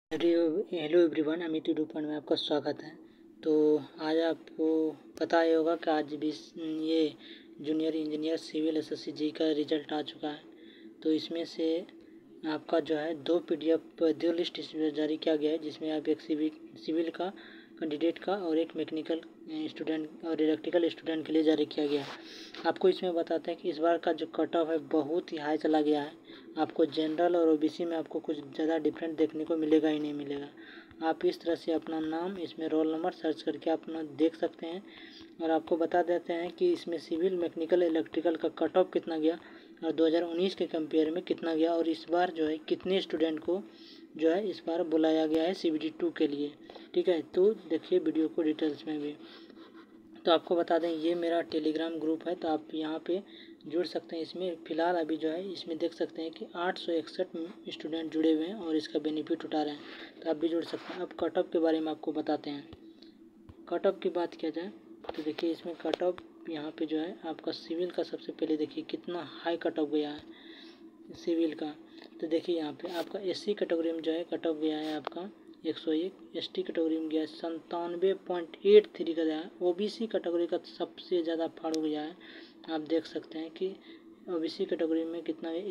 Hello everyone, Amit YouTube में आपका स्वागत है। तो आज आपको पता ही होगा कि आज भी ये जूनियर इंजीनियर सिविल एसएससी का रिजल्ट आ चुका है। तो इसमें से आपका जो है 2 PDF 2 लिस्ट इसमें जारी किया गया है, जिसमें आप एक सिविल का कैंडिडेट का और एक मैकेनिकल स्टूडेंट और इलेक्ट्रिकल स्टूडेंट के लिए जारी किया गया है। आपको इसमें बताते हैं कि इस बार का जो कट ऑफ है बहुत ही हाई चला गया है। आपको जनरल और ओबीसी में आपको कुछ ज़्यादा डिफरेंट देखने को मिलेगा ही नहीं मिलेगा। आप इस तरह से अपना नाम इसमें रोल नंबर सर्च करके अपना देख सकते हैं। और आपको बता देते हैं कि इसमें सिविल मैकेनिकल इलेक्ट्रिकल का कट ऑफ कितना गया और 2019 के कंपेयर में कितना गया, और इस बार जो है कितने स्टूडेंट को जो है इस बार बुलाया गया है CBT 2 के लिए। ठीक है, तो देखिए वीडियो को डिटेल्स में भी। तो आपको बता दें ये मेरा टेलीग्राम ग्रुप है, तो आप यहाँ पे जुड़ सकते हैं। इसमें फ़िलहाल अभी जो है इसमें देख सकते हैं कि 861 स्टूडेंट जुड़े हुए हैं और इसका बेनिफिट उठा रहे हैं, तो आप भी जुड़ सकते हैं। अब कट ऑफ के बारे में आपको बताते हैं। कट ऑफ की बात किया जाए तो देखिए इसमें कट ऑफ यहाँ पे जो है आपका सिविल का सबसे पहले देखिए कितना हाई कट ऑफ गया है सिविल का। तो देखिए यहाँ पे आपका SC कैटेगरी में जो है कट ऑफ गया है आपका 101, ST कैटेगरी में गया है 97.83 का गया है। OBC कैटेगरी का सबसे ज़्यादा फाड़ हो गया है। आप देख सकते हैं कि OBC कैटेगरी में कितना है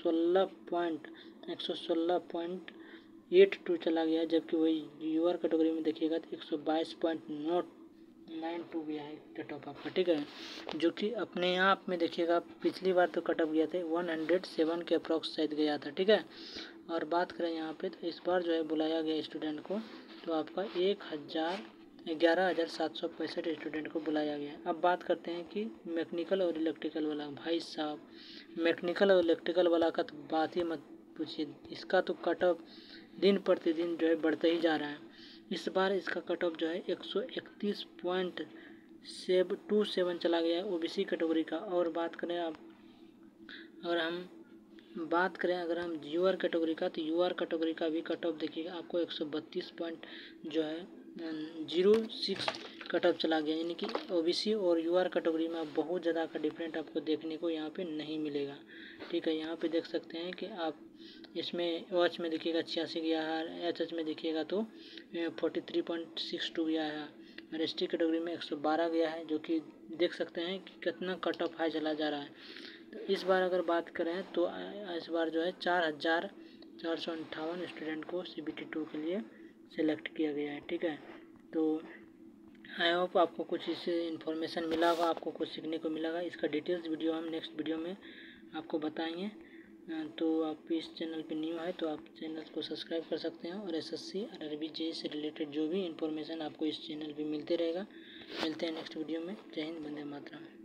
116.82 चला गया है, जबकि वही UR कैटेगरी में देखिएगा तो 122.92 गया है कट ऑफ आपका। ठीक है, जो कि अपने आप में देखिएगा पिछली बार तो कट ऑफ गया था 107 के अप्रॉक्स शायद गया था। ठीक है, और बात करें यहाँ पे तो इस बार जो है बुलाया गया स्टूडेंट को तो आपका 11,765 स्टूडेंट को बुलाया गया है। अब बात करते हैं कि मैकेनिकल और इलेक्ट्रिकल वाला। भाई साहब, मैकेनिकल और इलेक्ट्रिकल वाला का तो बात ही मत पूछिए। इसका तो कट ऑफ दिन प्रतिदिन जो है बढ़ते ही जा रहा है। इस बार इसका कट ऑफ जो है 131.27 चला गया है OBC कैटेगरी का। और बात करें आप अगर हम UR कैटेगरी का तो UR कैटेगरी का भी कट ऑफ देखिएगा आपको 132 पॉइंट जो है 06 कट ऑफ चला गया, यानी कि OBC और UR कैटेगरी में आप बहुत ज़्यादा का डिफरेंट आपको देखने को यहाँ पे नहीं मिलेगा। ठीक है, यहाँ पे देख सकते हैं कि आप इसमें OH में देखिएगा 86 गया है, HH में देखिएगा तो 43.62 गया है, और ST कैटेगरी में 112 गया है, जो कि देख सकते हैं कि कितना कट ऑफ हाई चला जा रहा है। तो इस बार अगर बात करें तो इस बार जो है 4,458 स्टूडेंट को CBT 2 के लिए सिलेक्ट किया गया है। ठीक है, तो आई होप आपको कुछ इससे इन्फॉर्मेशन मिला होगा, आपको कुछ सीखने को मिलेगा। इसका डिटेल्स वीडियो हम नेक्स्ट वीडियो में आपको बताएंगे। तो आप इस चैनल पे न्यू है तो आप चैनल को सब्सक्राइब कर सकते हैं, और SSC और RRB JEE से रिलेटेड जो भी इन्फॉर्मेशन आपको इस चैनल पे मिलते रहेगा। मिलते हैं नेक्स्ट वीडियो में। जय हिंद, वंदे मातरम।